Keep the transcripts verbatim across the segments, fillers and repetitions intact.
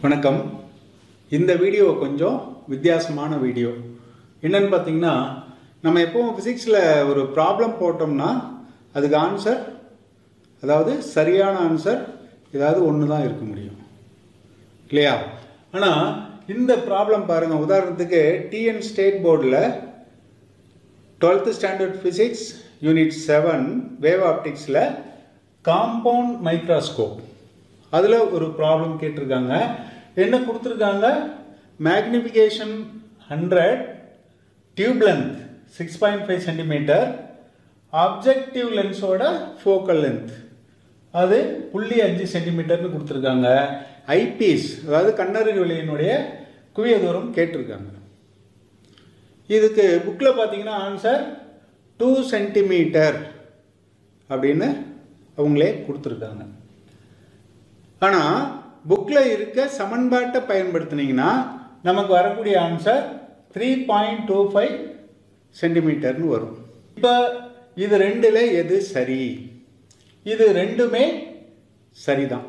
வணக்கம். இந்த வீடியோ கொஞ்சம் வித்தியாசமான வீடியோ. என்னன்னு பார்த்தீங்கன்னா, நம்ம எப்பவும் ஃபிசிக்ஸில் ஒரு ப்ராப்ளம் போட்டோம்னா அதுக்கு ஆன்சர், அதாவது சரியான ஆன்சர் ஏதாவது ஒன்று தான் இருக்க முடியும் இல்லையா? ஆனால் இந்த ப்ராப்ளம் பாருங்கள். உதாரணத்துக்கு டிஎன் ஸ்டேட் போர்டில் twelfth standard physics unit seven wave ஆப்டிக்ஸில் காம்பவுண்ட் மைக்ரோஸ்கோப் அதில் ஒரு ப்ராப்ளம் கேட்டிருக்காங்க. என்ன கொடுத்துருக்காங்க? Magnification hundred, tube length six point five centimetre, objective லென்ஸோட ஃபோக்கல் லென்த் அது புள்ளி அஞ்சு சென்டிமீட்டர்னு கொடுத்துருக்காங்க. ஐபீஸ் அதாவது கண்ணருகு விலையினுடைய குவிய தூரம் கேட்டிருக்காங்க. இதுக்கு புக்கில் பார்த்தீங்கன்னா ஆன்சர் டூ சென்டிமீட்டர் அப்படின்னு அவங்களே கொடுத்துருக்காங்க. ஆனால் புக்கில் இருக்க சமன்பாட்டை பயன்படுத்தினீங்கன்னா நமக்கு வரக்கூடிய answer three point two five சென்டிமீட்டர்னு வரும். இப்போ இது ரெண்டில் எது சரி? இது ரெண்டுமே சரிதான்.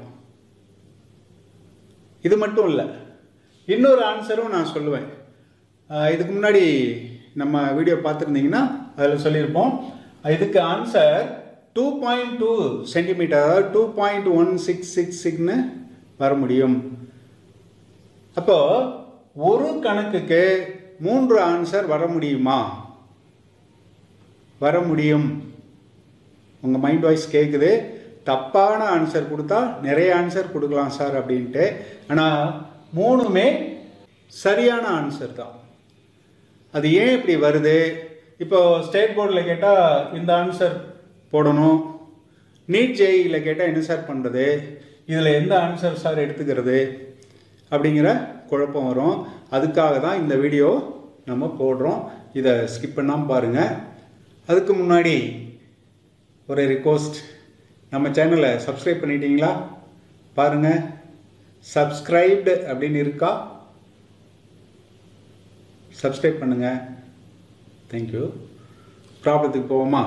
இது மட்டும் இல்லை, இன்னொரு ஆன்சரும் நான் சொல்லுவேன். இதுக்கு முன்னாடி நம்ம வீடியோ பார்த்துருந்தீங்கன்னா அதில் சொல்லியிருப்போம். இதுக்கு answer two point two centimetre, அதாவது two point one six six சிக்ஸ்னு வர முடியும். அப்போ ஒரு கணக்குக்கு மூன்று ஆன்சர் வர முடியுமா? வர முடியும். உங்கள் மைண்ட் வாய்ஸ் கேட்குது, தப்பான ஆன்சர் கொடுத்தா நிறைய ஆன்சர் கொடுக்கலாம் சார் அப்படின்ட்டு. ஆனால் மூணுமே சரியான ஆன்சர் தான். அது ஏன் இப்படி வருது? இப்போ ஸ்டேட் போர்டில் கேட்டால் இந்த ஆன்சர் போடணும், நீட் ஜேஇயில் கேட்டால் என்ன சார் பண்ணுறது, இதில் எந்த ஆன்சர் சார் எடுத்துக்கிறது அப்படிங்கிற குழப்பம் வரும். அதுக்காக தான் இந்த வீடியோ நம்ம போடுறோம். இதை ஸ்கிப் பண்ணாமல் பாருங்கள். அதுக்கு முன்னாடி ஒரு ரிக்வெஸ்ட், நம்ம சேனலை சப்ஸ்கிரைப் பண்ணிட்டீங்களா? பாருங்கள், சப்ஸ்கிரைப்டு அப்படின்னு இருக்கா? சப்ஸ்கிரைப் பண்ணுங்கள். தேங்க்யூ. ப்ராப்ளத்துக்கு போவோமா?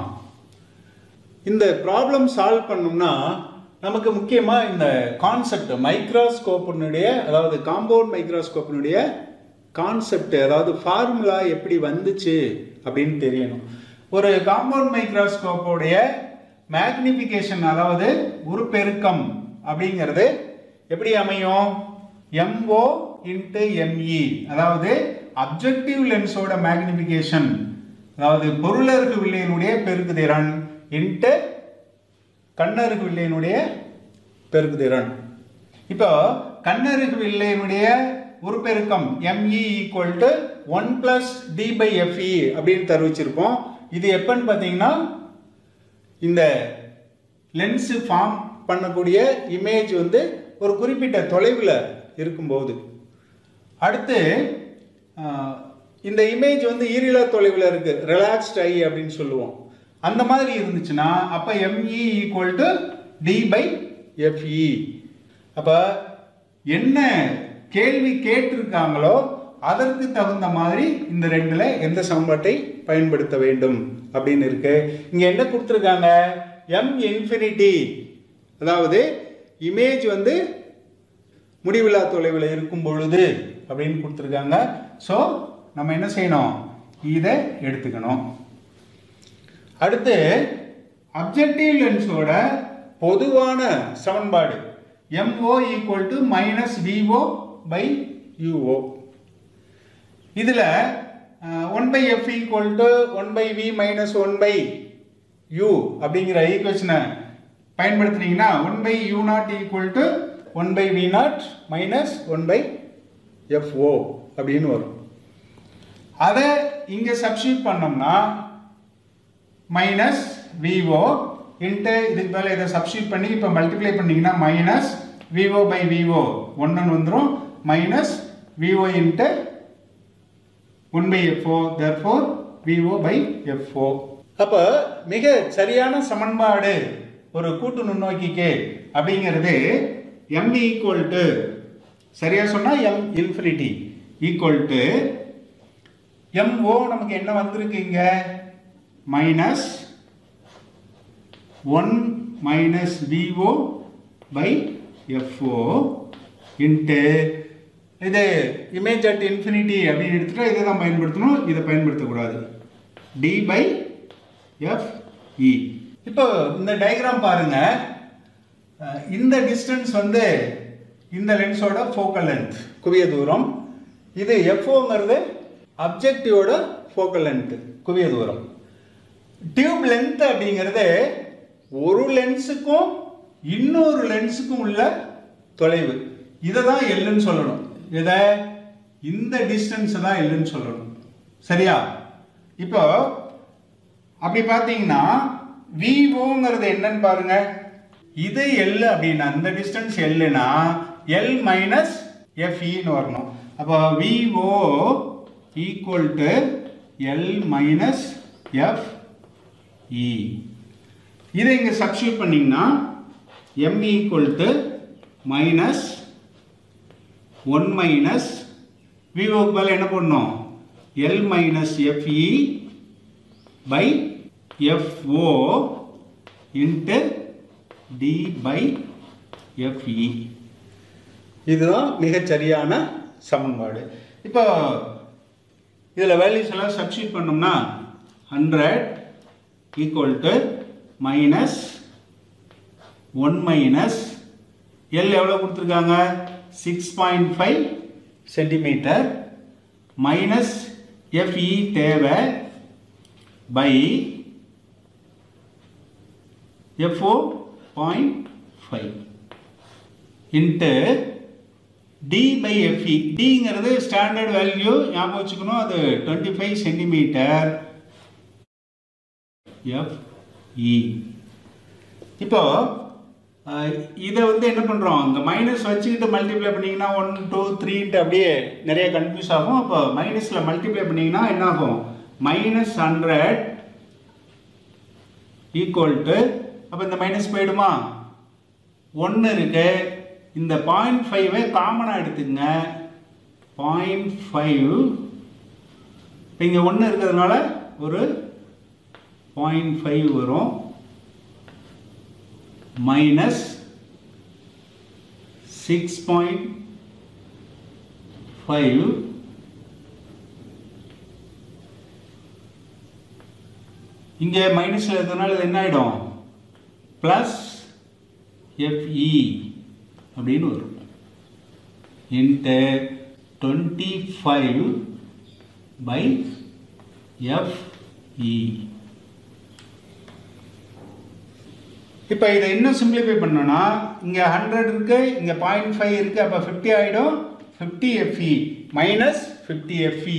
இந்த ப்ராப்ளம் சால்வ் பண்ணோம்னா நமக்கு முக்கியமாக இந்த கான்செப்ட் மைக்ரோஸ்கோப்பினுடைய, அதாவது காம்பவுண்ட் மைக்ரோஸ்கோப்பினுடைய கான்செப்ட், அதாவது ஃபார்முலா எப்படி வந்துச்சு அப்படின்னு தெரியணும். ஒரு காம்பவுண்ட் மைக்ரோஸ்கோப்போடைய மேக்னிஃபிகேஷன், அதாவது உருப்பெருக்கம் அப்படிங்கிறது எப்படி அமையும்? எம்ஓ இன்ட்டு எம்இ, அதாவது அப்ஜெக்டிவ் லென்ஸோட மேக்னிஃபிகேஷன், அதாவது பொருளருக்கு வில்லையினுடைய பெருக்குதிறன் இன்ட்டு கண்ணருகு வில்லையினுடைய பெருக்குதிறன். இப்போ கண்ணருகு வில்லையினுடைய உருப்பெருக்கம் ME equal to one plus D by FE அப்படின்னு தருவிச்சிருப்போம். இது எப்பன்னு பார்த்தீங்கன்னா இந்த லென்ஸ் ஃபார்ம் பண்ணக்கூடிய இமேஜ் வந்து ஒரு குறிப்பிட்ட தொலைவில் இருக்கும்போது, அடுத்து இந்த இமேஜ் வந்து ஈரிலா தொலைவில் இருக்கு, ரிலாக்ஸ்ட் ஐ அப்படின்னு சொல்லுவோம். அந்த மாதிரி இருந்துச்சுன்னா அப்போ ME equal to D by FE. அப்போ என்ன கேள்வி கேட்டிருக்காங்களோ அதற்கு தகுந்த மாதிரி இந்த ரெண்டில் எந்த சமன்பாட்டை பயன்படுத்த வேண்டும் அப்படின்னு இருக்கு. இங்கே என்ன கொடுத்துருக்காங்க? எம் இன்ஃபினிட்டி, அதாவது இமேஜ் வந்து முடிவில்லா தொலைவில் இருக்கும் பொழுது அப்படின்னு கொடுத்துருக்காங்க. ஸோ நம்ம என்ன செய்யணும்? இதை எடுத்துக்கணும். அடுத்து அப்ஜெக்டிவ் லென்ஸோட பொதுவான சமன்பாடு MO equal to minus VO by UO. இதில் one by F equal to one by V minus one by U அப்படிங்கிற ஈக்குவேஷனை பயன்படுத்தினீங்கன்னா one by U naught equal to one by V naught minus one by FO அப்படின்னு வரும். அதை இங்கே substitute பண்ணோம்னா minus VO into இதுக்கு மேலே இதை சப்ஸ்டியூட் பண்ணி இப்போ மல்டிப்ளை பண்ணிங்கன்னா மைனஸ் விஓ பை விஓ ஒன்று வந்துடும், minus VO into one by FO, therefore VO by FO. அப்போ மிக சரியான சமன்பாடு ஒரு கூட்டு நுண்ணோக்கிக்கு அப்படிங்கிறது எம் ஈக்குவல் டு, சரியாக சொன்னால் M infinity equal to MO நமக்கு என்ன வந்திருக்கு இங்கே? Minus one minus VO by F O into இது இமேஜ் அட் இன்ஃபினிட்டி அப்படின்னு எடுத்துகிட்டா இதை தான் பயன்படுத்தணும், இதை பயன்படுத்தக்கூடாது. D by F E. இப்போ இந்த டயக்ராம் பாருங்க. இந்த டிஸ்டன்ஸ் வந்து இந்த லென்ஸோட ஃபோக்கல் லென்த் குவிய தூரம், இது எஃப்ஓங்கிறது அப்ஜெக்டிவோட ஃபோக்கல் லென்த் குவிய தூரம். டியூப் லென்த் அப்படிங்கிறது ஒரு லென்ஸுக்கும் இன்னொரு லென்ஸுக்கும் உள்ள தொலைவு. இதை தான் எல்லுன்னு சொல்லணும். இதை இந்த டிஸ்டன்ஸ் தான் எல்லுன்னு சொல்லணும். சரியா? இப்போ அப்படி பார்த்தீங்கன்னா விஓங்கிறது என்னன்னு பாருங்க. இது எல் அப்படின்னா இந்த டிஸ்டன்ஸ் எல்லுனா எல் மைனஸ் எஃப்இன்னு வரணும். அப்போ VO equal to L minus FE. இதை இங்கே சப்ஸ்டியூட் பண்ணிங்கன்னா M equal to minus one minus விஓக்கு பதில் என்ன பண்ணணும், L minus FE by FO into D by FE. இதுதான் மிகச்சரியான சமன்பாடு. இப்போ இதில் வேல்யூஸ் எல்லாம் சப்ஸ்டியூட் பண்ணோம்னா hundred equal to minus one minus L எவ்வளோ கொடுத்துருக்காங்க, six point five centimetre minus FE தேவை by FO point five into D by FE. டிங்கிறது ஸ்டாண்டர்ட் வேல்யூ ஞாபகம் வச்சுக்கணும், அது டுவெண்ட்டி ஃபைவ் சென்டிமீட்டர் எஃப்இ. இப்போ இதை வந்து என்ன பண்ணுறோம், இந்த மைனஸ் வச்சுக்கிட்டு மல்டிப்ளை பண்ணிங்கன்னா ஒன் டூ த்ரீன்ட்டு அப்படியே நிறைய கன்ஃபியூஸ் ஆகும். அப்போ மைனஸில் மல்டிப்ளை பண்ணிங்கன்னா என்ன ஆகும், மைனஸ் ஹண்ட்ரட் ஈக்குவல் டு, அப்போ இந்த மைனஸ் போயிடுமா, ஒன்று இருக்கு. இந்த பாயிண்ட் ஃபைவை காமனாக எடுத்துங்க. பாயிண்ட் ஃபைவ் இங்கே ஒன்று இருக்கிறதுனால ஒரு பாயிண்ட் ஃபைவ் வரும். மைனஸ் சிக்ஸ் பாயிண்ட் ஃபைவ் இங்கே மைனஸில் இருக்கிறதுனால இது என்ன ஆகிடும், ப்ளஸ் எஃப்இ அப்படின்னு வரும். Into twenty five by FE. இப்போ இதை இன்னும் சிம்பிளிஃபை பண்ணோன்னா இங்கே ஹண்ட்ரட் இருக்கு, இங்கே பாயிண்ட் ஃபைவ் இருக்கு, அப்போ ஃபிஃப்டி ஆகிடும். Fifty FE minus fifty FE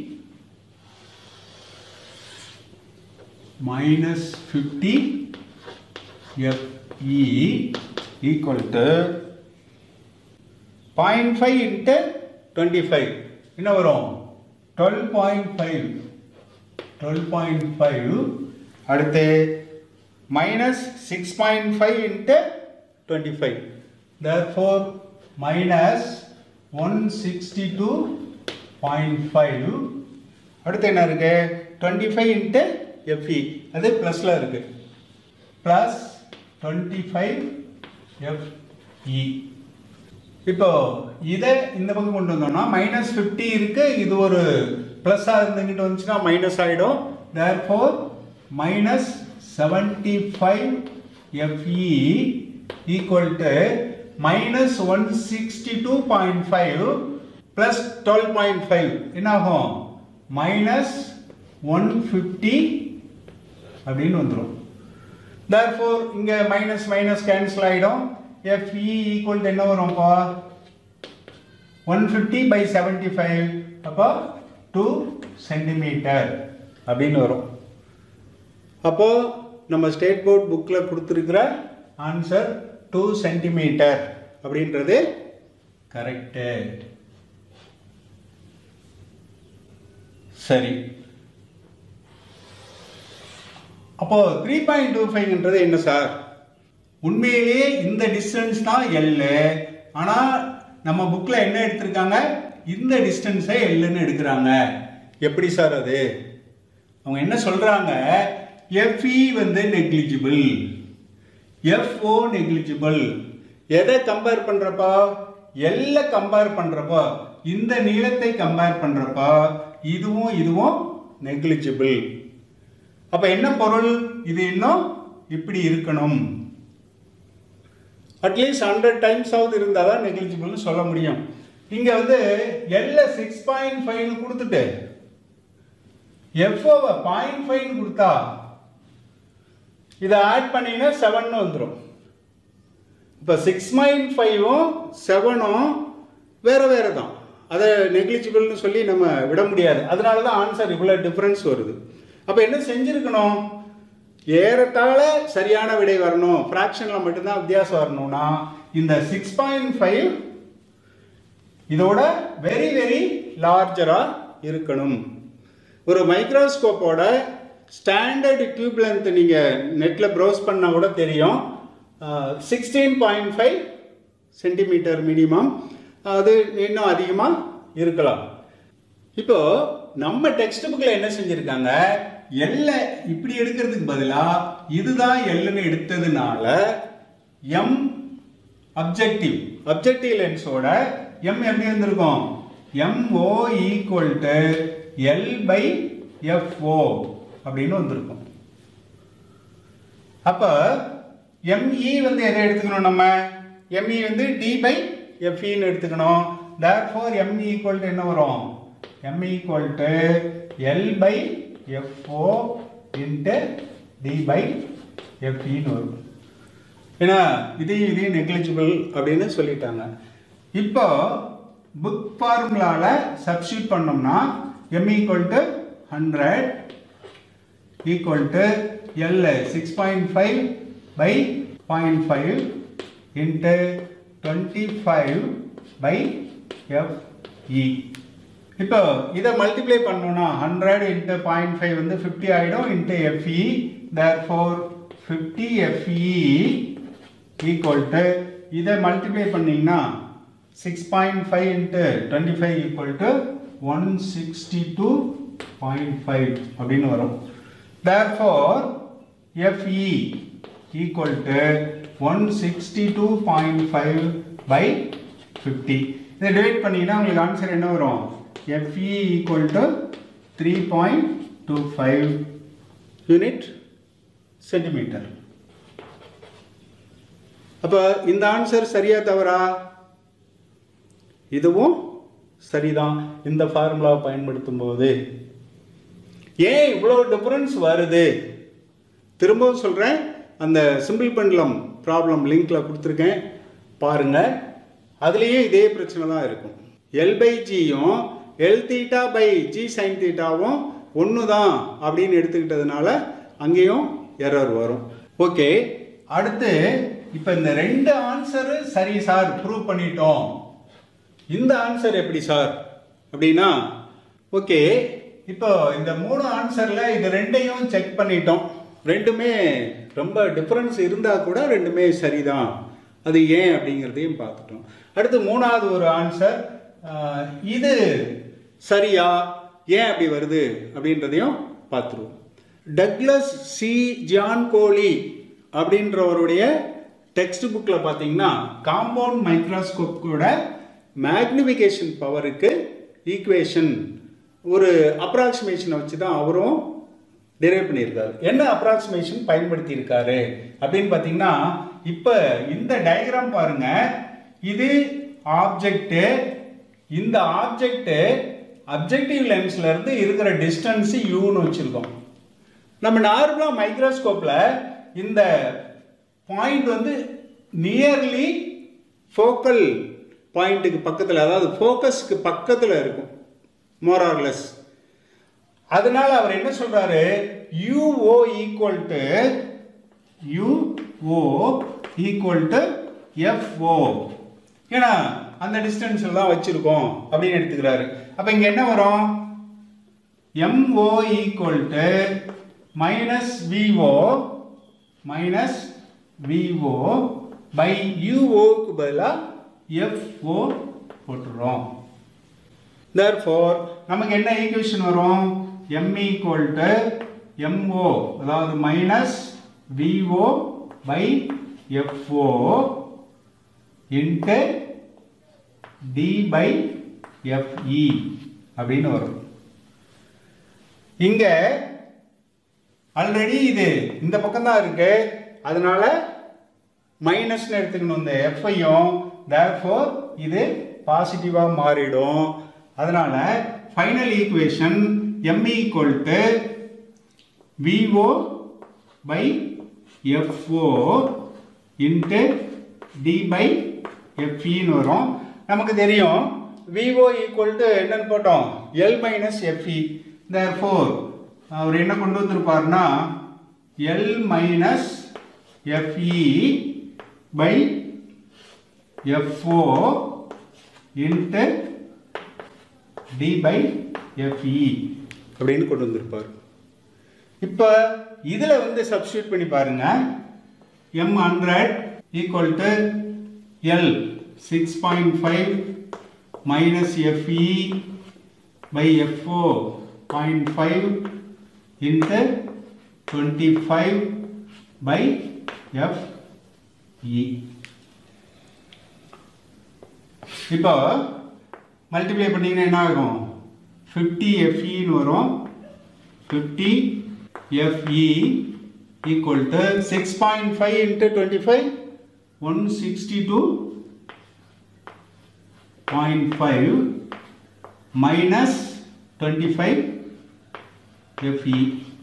minus fifty F E equal to zero point five into twenty-five. என்ன வரும், twelve point five. twelve point five. அடுத்து minus six point five into twenty-five. Therefore minus one hundred sixty-two point five. அடுத்து என்ன இருக்கு, twenty-five into F E. அது பிளஸ்ல இருக்கு. Plus twenty-five F E. இப்போ இதை இந்த பக்கம் கொண்டு வந்தோம்னா மைனஸ் ஃபிஃப்டி இருக்கு, இது ஒரு பிளஸ் இருந்துகிட்டு வந்துச்சுன்னா மைனஸ் ஆயிடும். therefore minus seventy five F E equal to minus one sixty two point five plus twelve point five என்ன ஆகும், மைனஸ் ஒன் ஃபிஃப்டி அப்படின்னு வந்துடும். therefore இங்க மைனஸ் மைனஸ் கேன்சல் ஆயிடும். F E equal to என்ன வரும், அப்போ one fifty by seventy-five, அப்போ two சென்டிமீட்டர் அப்படின்னு வரும். அப்போ நம்ம ஸ்டேட் போர்ட் புக்கில் கொடுத்துருக்கிற ஆன்சர் டூ சென்டிமீட்டர் அப்படின்றது கரெக்டு. சரி, அப்போ த்ரீ பாயிண்ட் டூ ஃபைவ்ன்றது என்ன சார், உண்மையிலேயே இந்த டிஸ்டன்ஸ் தான் எல்லு. ஆனால் நம்ம புக்கில் என்ன எடுத்திருக்காங்க, இந்த டிஸ்டன்ஸை எல்லுன்னு எடுக்கிறாங்க. எப்படி சார் அது, அவங்க என்ன சொல்கிறாங்க, F E வந்து நெக்லிஜிபிள், F O நெக்லிஜிபிள். எதை கம்பேர் பண்ணுறப்பா, L கம்பேர் பண்றப்போ இந்த நீளத்தை கம்பேர் பண்றப்போ இதுவும் இதுவும் நெக்லிஜிபிள். அப்ப என்ன பொருள்? இது இன்னும் இப்படி இருக்கணும். அட்லீஸ்ட் ஹண்ட்ரட் டைம்ஸ் ஆவது இருந்தால் தான் நெக்லிஜிபிள்னு சொல்ல முடியும். இங்க வந்து L சிக்ஸ் பாயிண்ட் ஃபைவ் கொடுத்துட்டு F O zero point five கொடுத்தா இதை ஆட் பண்ணீங்கன்னா செவன் வந்துடும். இப்போ சிக்ஸ் பாயிண்ட் ஃபைவும் செவனும் வேற வேற தான். அதை நெக்லிஜிபிள்னு சொல்லி நம்ம விட முடியாது. அதனால தான் ஆன்சர் இவ்வளோ டிஃப்ரென்ஸ் வருது. அப்போ என்ன செஞ்சிருக்கணும்? ஏறத்தாழ சரியான விடை வரணும், ஃப்ராக்ஷனில் மட்டும்தான் வித்தியாசம் வரணும்னா இந்த சிக்ஸ் பாயிண்ட் ஃபைவ் இதோட வெரி வெரி லார்ஜராக இருக்கணும். ஒரு மைக்ரோஸ்கோப்போட ஸ்டாண்டர்ட் டியூப் லென்த் நீங்கள் நெட்டில் ப்ரௌஸ் பண்ணால் கூட தெரியும், sixteen point five centimetre minimum. அது இன்னும் அதிகமாக இருக்கலாம். இப்போ நம்ம டெக்ஸ்ட் புக்கில் என்ன செஞ்சுருக்காங்க, எல்ல இப்படி எடுக்கிறதுக்கு பதிலாக இதுதான் எல்லுன்னு எடுத்ததுனால எம் அப்ஜெக்டிவ் அப்ஜெக்டிவ் லென்ஸோட எம் எப்படி வந்திருக்கும்? MO equal to L by FO அப்படின்னு வந்திருக்கும். அப்ப எம்இ வந்து எதை எடுத்துக்கணும்? நம்ம எம்இ வந்து டி பை எஃப்இன்னு எடுத்துக்கணும். therefore m equal to என்ன வரும்? m equal to L by Fo into D by Fe ன்னு வரும். ஏன்னா இது இது நெக்லிஜிபிள் அப்படின்னு சொல்லிட்டாங்க. இப்போ புக் ஃபார்முலால சப்ஸ்டிட்யூட் பண்ணோம்னா m equal to hundred equal to L six point five by zero point five into twenty-five by Fe. இப்போ இதை மல்டிப்ளை பண்ணோம்னா ஹண்ட்ரட் இன்ட்டு பாயிண்ட் ஃபைவ் வந்து ஃபிஃப்டி ஆகிடும் into FE. therefore fifty FE equal to இதை multiply பண்ணிங்கன்னா six point five into twenty five equal to one sixty two point five அப்படின்னு வரும். therefore FE equal to one sixty two point five by fifty. இதை divide பண்ணிங்கன்னா உங்களுக்கு answer என்ன வரும்? Fe equal to three point two five unit centimetre. அப்போ இந்த answer சரியா தவறா? இதுவும் சரிதான். இந்த ஃபார்முலாவை பயன்படுத்தும் போது ஏன் இவ்வளோ டிஃபரன்ஸ் வருது? திரும்பவும் சொல்கிறேன், அந்த சிம்பிள் பெண்டலம் ப்ராப்ளம் லிங்க்ல கொடுத்துருக்கேன் பாருங்க. அதுலேயே இதே பிரச்சனை தான் இருக்கும். எல் பை ஜியும் L theta by G sine தீட்டாவும் ஒன்று தான் அப்படின்னு எடுத்துக்கிட்டதுனால அங்கேயும் எரர் வரும். ஓகே, அடுத்து இப்போ இந்த ரெண்டு ஆன்சரு சரி சார் ப்ரூவ் பண்ணிட்டோம். இந்த ஆன்சர் எப்படி சார் அப்படின்னா, ஓகே இப்போ இந்த மூணு ஆன்சரில் இது ரெண்டையும் செக் பண்ணிட்டோம். ரெண்டுமே ரொம்ப டிஃப்ரென்ஸ் இருந்தால் கூட ரெண்டுமே சரிதான். அது ஏன் அப்படிங்கிறதையும் பார்த்துட்டோம். அடுத்து மூணாவது ஒரு ஆன்சர், இது சரியா, ஏன் அப்படி வருது அப்படின்றதையும் பார்த்துருவோம். டக்ளஸ் சி ஜான்கோலி அப்படின்றவருடைய டெக்ஸ்ட் புக்கில் பார்த்தீங்கன்னா காம்பவுண்ட் மைக்ரோஸ்கோப்போட மேக்னிஃபிகேஷன் பவருக்கு ஈக்குவேஷன் ஒரு அப்ராக்சிமேஷனை வச்சு தான் அவரும் டெரைவ் பண்ணியிருக்காரு. என்ன அப்ராக்சிமேஷன் பயன்படுத்தி இருக்காரு அப்படின்னு பார்த்தீங்கன்னா, இப்போ இந்த டயக்ராம் பாருங்க, இது ஆப்ஜெக்ட், இந்த ஆப்ஜெக்ட் அப்ஜெக்டிவ் லென்ஸ்ல இருந்து இருக்கிற டிஸ்டன்ஸ் யூன்னு வச்சிருக்கோம். நம்ம நார்மலா மைக்ரோஸ்கோப்ல இந்த பாயிண்ட் வந்து நியர்லி ஃபோக்கல் பாயிண்ட்டுக்கு பக்கத்தில், அதாவது ஃபோக்கஸ்க்கு பக்கத்தில் இருக்கும் மோர் ஆர் லெஸ். அதனால அவர் என்ன சொல்றாரு, UO equal to UO equal to FO, ஏன்னா அந்த டிஸ்டன்ஸில் தான் வச்சிருக்கோம் அப்படின்னு எடுத்துக்கிறாரு. அப்போ இங்கே என்ன வரும்? MO equal to minus VO minus VO by யூஓக்கு பதிலாக எஃப்ஓ போட்டுறோம். therefore நமக்கு என்ன ஈக்குவேஷன் வரும்? m equal to mo, அதாவது minus vo by fo into d by fe அப்படின்னு வரும். இங்க ஆல்ரெடி இது இந்த பக்கம் தான் இருக்கு, அதனால மைனஸ் எடுத்துக்கணும் இந்த f ஐயும். therefore இது பாசிட்டிவா மாறிடும். அதனால final equation m equal to vo by fo into d by fe ன்னு வரும். நமக்கு தெரியும் vo equal to என்னன்னு போட்டோம், L minus fe. therefore அவர் என்ன கொண்டு வந்திருப்பார்னா L minus fe by fo into d by fe அப்படின்னு கொண்டு வந்திருப்பார். இப்போ இதுல வந்து சப்ஸ்டிட்யூட் பண்ணி பாருங்க. m one hundred equal to L six point five minus fe by fo zero point five into twenty-five by fe. இப்போ மல்டிப்ளை பண்ணீங்கன்னா என்ன ஆகும், fifty fe ன்னு வரும். fifty fe equal to six point five into twenty-five, one hundred sixty-two point five minus twenty-five fe.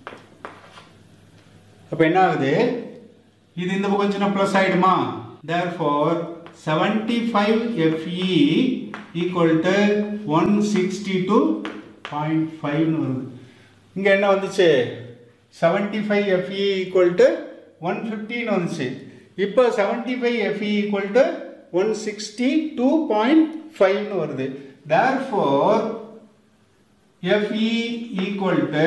அப்ப என்ன ஆகுது, இது இந்த பக்கம் சின்ன பிளஸ் ஆயிடுமா. therefore seventy-five fe equal to one hundred sixty-two point five ன்னு வருது. இங்க என்ன வந்துச்சு, seventy-five fe equal to one hundred fifty ன்னு வந்துச்சு. இப்போ seventy-five fe equal to one hundred sixty-two point five ன்னு வருது. therefore fe equal to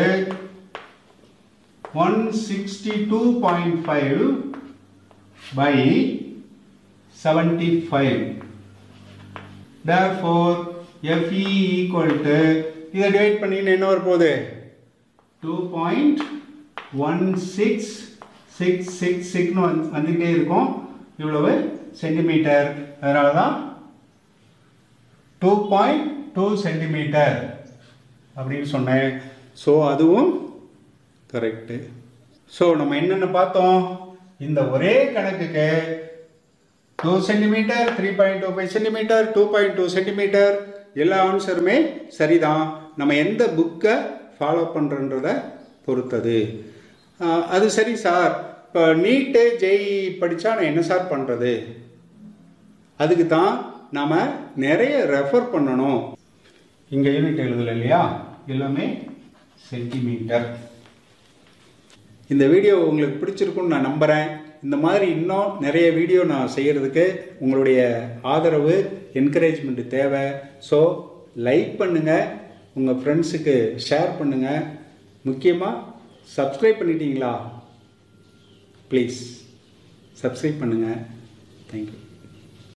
one hundred sixty-two point five by seventy-five. therefore fe equal to இதை divide பண்ணீங்கன்னா என்ன வர போகுது, two point one six six six six ன்னு வந்துகிட்டே இருக்கும். இவ்வளவு சென்டிமீட்டர். அதனால தான் two point two சென்டிமீட்டர் அப்படின்னு சொன்னேன். ஸோ அதுவும் கரெக்டு. ஸோ நம்ம என்னென்ன பார்த்தோம், இந்த ஒரே கணக்குக்கு two centimetre, three point two five centimetre, two point two centimetre எல்லா ஆன்சருமே சரிதான். நம்ம எந்த புக்கை ஃபாலோ பண்ணுறன்றதை பொறுத்தது. அது சரி சார், இப்போ நீட்டு ஜெய் படித்தா நான் என்ன சார் பண்ணுறது, அதுக்கு தான் நாம் நிறைய ரெஃபர் பண்ணணும். இங்கே யூனிட் எழுதலை இல்லையா, எல்லாமே சென்டிமீட்டர். இந்த வீடியோ உங்களுக்கு பிடிச்சிருக்குன்னு நான் நம்புகிறேன். இந்த மாதிரி இன்னும் நிறைய வீடியோ நான் செய்கிறதுக்கு உங்களுடைய ஆதரவு, என்கரேஜ்மெண்ட் தேவை. ஸோ லைக் பண்ணுங்கள், உங்கள் ஃப்ரெண்ட்ஸுக்கு ஷேர் பண்ணுங்கள். முக்கியமாக சப்ஸ்கிரைப் பண்ணிட்டீங்களா, ப்ளீஸ் சப்ஸ்கிரைப் பண்ணுங்கள். தேங்க்யூ.